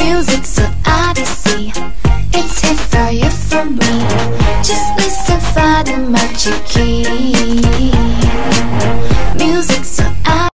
music's an odyssey. It's here for you, for me. Just listen for the magic key.